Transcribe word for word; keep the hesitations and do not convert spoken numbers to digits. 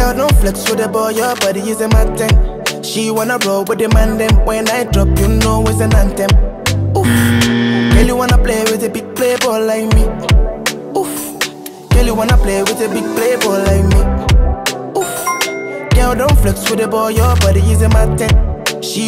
Girl, don't flex with the boy, your body is a matten. She wanna roll with the man them. When I drop, you know it's an anthem. Oof. Girl, you wanna play with a big playboy like me. Oof. Girl, you wanna play with a big playboy like me. Oof. Girl, don't flex with the boy, your body is a matten. She